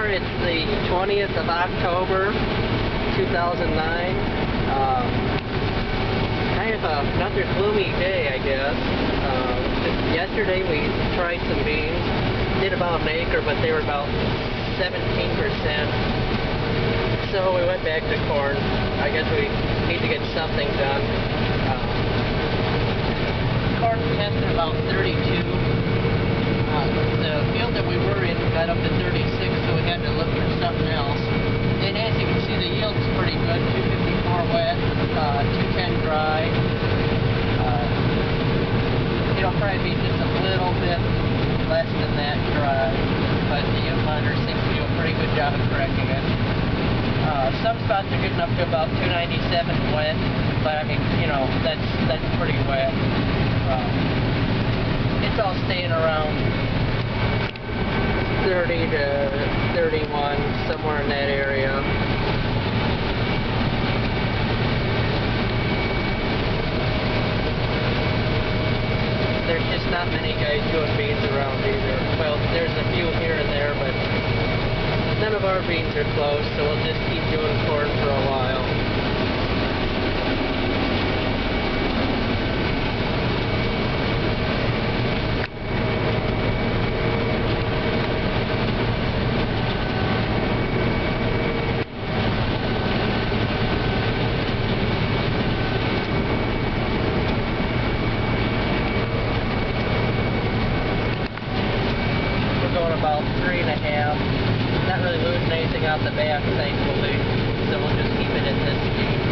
It's the 20th of October, 2009. Kind of another gloomy day, I guess. Yesterday we tried some beans. Did about an acre, but they were about 17%. So we went back to corn. I guess we need to get something done. Corn tested about 32. The field that we were in got up to 36, so we had to look for something else. And as you can see, the yield's pretty good. 254 wet, 210 dry. It'll probably be just a little bit less than that dry, but the yield monitor seems to do a pretty good job of correcting it. Some spots are getting up to about 297 wet, but I mean, you know, that's pretty wet. It's all staying around 30 to 31, somewhere in that area. There's just not many guys doing beans around either. Well, there's a few here and there, but none of our beans are close, so we'll just keep doing corn for a while. About 3.5. Not really losing anything out the back, thankfully, so we'll just keep it at this speed.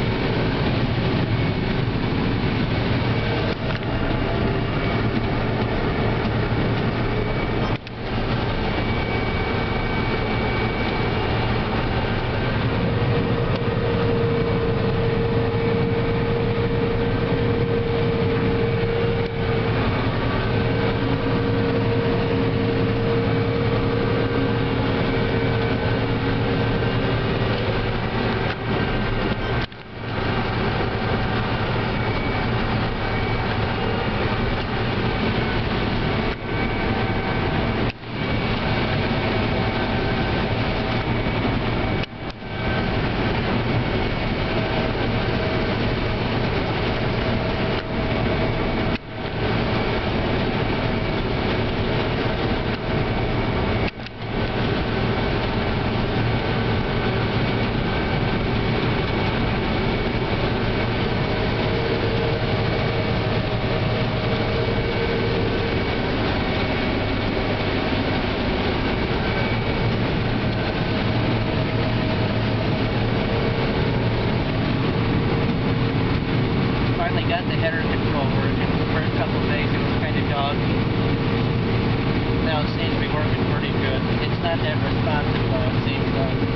Got the header control working. The first couple of days it was kind of doggy. Now it seems to be working pretty good. It's not that responsive though, it seems like.